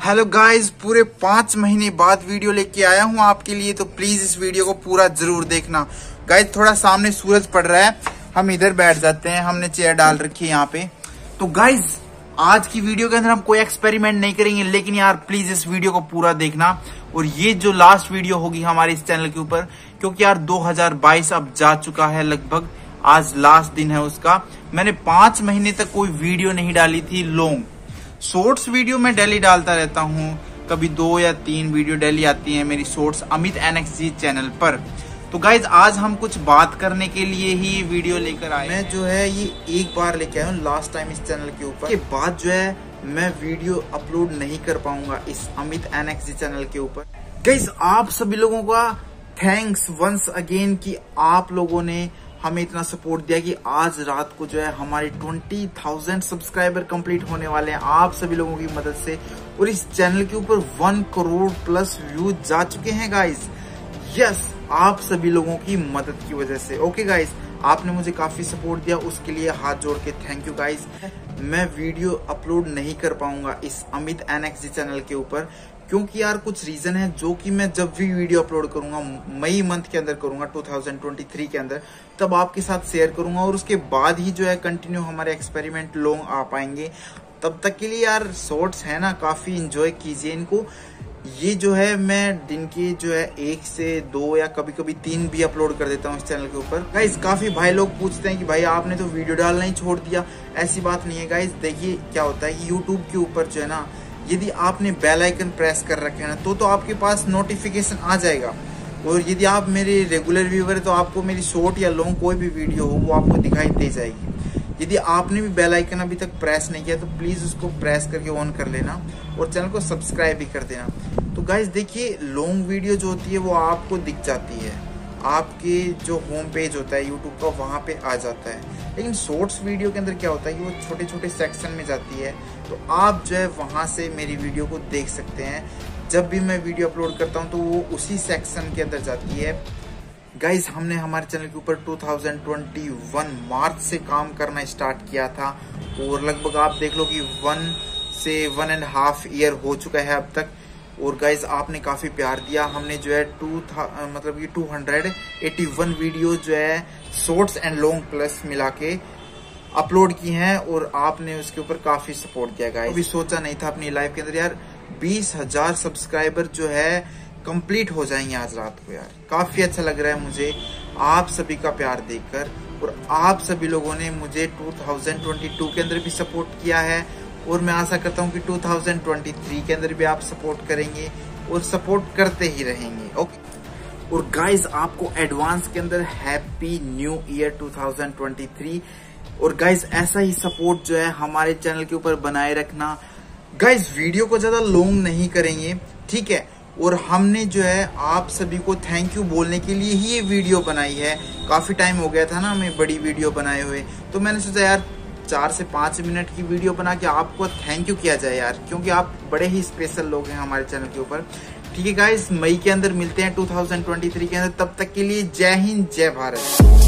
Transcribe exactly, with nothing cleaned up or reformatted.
Hello guys, पूरे पांच महीने बाद वीडियो लेके आया हूँ आपके लिए, तो प्लीज इस वीडियो को पूरा जरूर देखना। गाइस थोड़ा सामने सूरज पड़ रहा है, हम इधर बैठ जाते हैं, हमने चेयर डाल रखी है यहाँ पे। तो गाइस आज की वीडियो के अंदर हम कोई एक्सपेरिमेंट नहीं करेंगे, लेकिन यार प्लीज इस वीडियो को पूरा देखना। और ये जो लास्ट वीडियो होगी हमारे इस चैनल के ऊपर, क्योंकि यार दो हज़ार बाईस अब जा चुका है लगभग, आज लास्ट दिन है उसका। मैंने पांच महीने तक कोई वीडियो नहीं डाली थी लॉन्ग। शॉर्ट्स वीडियो मैं डेली डालता रहता हूँ, कभी दो या तीन वीडियो डेली आती है मेरी शॉर्ट्स अमित एनएक्सजी चैनल पर। तो गाइज आज हम कुछ बात करने के लिए ही वीडियो लेकर आए। मैं जो है ये एक बार लेके आया हूँ लास्ट टाइम इस चैनल के ऊपर, के बाद जो है मैं वीडियो अपलोड नहीं कर पाऊंगा इस अमित एनएक्सजी चैनल के ऊपर। गाइज आप सभी लोगों का थैंक्स वंस अगेन कि आप लोगों ने हमें इतना सपोर्ट दिया कि आज रात को जो है हमारे ट्वेंटी थाउजेंड सब्सक्राइबर कंप्लीट होने वाले हैं आप सभी लोगों की मदद से। और इस चैनल के ऊपर वन करोड़ प्लस व्यूज जा चुके हैं गाइस। यस, आप सभी लोगों की मदद की वजह से। ओके गाइस, आपने मुझे काफी सपोर्ट दिया, उसके लिए हाथ जोड़ के थैंक यू गाइस। मैं वीडियो अपलोड नहीं कर पाऊंगा इस अमित एनएक्सजी चैनल के ऊपर, क्योंकि यार कुछ रीजन है जो कि मैं जब भी वीडियो अपलोड करूंगा मई मंथ के अंदर करूंगा दो हज़ार तेईस के अंदर, तब आपके साथ शेयर करूंगा। और उसके बाद ही जो है कंटिन्यू हमारे एक्सपेरिमेंट लॉन्ग आ पाएंगे। तब तक के लिए यार शॉर्ट्स है ना, काफी इंजॉय कीजिए इनको। ये जो है मैं दिन के जो है एक से दो या कभी कभी तीन भी अपलोड कर देता हूँ इस चैनल के ऊपर। गाइस काफी भाई लोग पूछते हैं कि भाई आपने तो वीडियो डालना ही छोड़ दिया। ऐसी बात नहीं है गाइस, देखिए क्या होता है कि यूट्यूब के ऊपर जो है ना, यदि आपने बेल आइकन प्रेस कर रखे है ना, तो तो आपके पास नोटिफिकेशन आ जाएगा। और यदि आप मेरे रेगुलर व्यूअर है तो आपको मेरी शॉर्ट या लॉन्ग कोई भी वीडियो हो वो आपको दिखाई दे जाएगी। यदि आपने भी बेल आइकन अभी तक प्रेस नहीं किया तो प्लीज उसको प्रेस करके ऑन कर लेना और चैनल को सब्सक्राइब भी कर देना। तो गाइज देखिए, लॉन्ग वीडियो जो होती है वो आपको दिख जाती है, आपके जो होम पेज होता है यूट्यूब का वहां पे आ जाता है। लेकिन शॉर्ट्स वीडियो के अंदर क्या होता है कि वो छोटे छोटे सेक्शन में जाती है, तो आप जो है वहां से मेरी वीडियो को देख सकते हैं। जब भी मैं वीडियो अपलोड करता हूं तो वो उसी सेक्शन के अंदर जाती है। गाइज हमने हमारे चैनल के ऊपर दो हज़ार इक्कीस मार्च से काम करना स्टार्ट किया था, और लगभग आप देख लो कि वन से वन एंड हाफ ईयर हो चुका है अब तक। और गाइज आपने काफी प्यार दिया। हमने जो है टू था मतलब कि दो सौ इक्यासी वीडियो जो है शॉर्ट्स एंड लॉन्ग प्लस मिला के अपलोड की हैं, और आपने उसके ऊपर काफी सपोर्ट दिया गाइज। अभी सोचा नहीं था अपनी लाइफ के अंदर यार बीस हजार सब्सक्राइबर जो है कंप्लीट हो जाएंगे आज रात को। यार काफी अच्छा लग रहा है मुझे आप सभी का प्यार देखकर, और आप सभी लोगों ने मुझे दो हज़ार बाईस के अंदर भी सपोर्ट किया है, और मैं आशा करता हूँ कि दो हज़ार तेईस के अंदर भी आप सपोर्ट करेंगे और सपोर्ट करते ही रहेंगे। ओके, और गाइज आपको एडवांस के अंदर हैप्पी न्यू ईयर दो हज़ार तेईस। और गाइज ऐसा ही सपोर्ट जो है हमारे चैनल के ऊपर बनाए रखना। गाइज वीडियो को ज्यादा लॉन्ग नहीं करेंगे, ठीक है। और हमने जो है आप सभी को थैंक यू बोलने के लिए ही ये वीडियो बनाई है। काफी टाइम हो गया था ना हमें बड़ी वीडियो बनाए हुए, तो मैंने सोचा यार चार से पांच मिनट की वीडियो बना के आपको थैंक यू किया जाए यार, क्योंकि आप बड़े ही स्पेशल लोग हैं हमारे चैनल के ऊपर। ठीक है गाइस, मई के अंदर मिलते हैं दो हज़ार तेईस के अंदर। तब तक के लिए जय हिंद, जय भारत।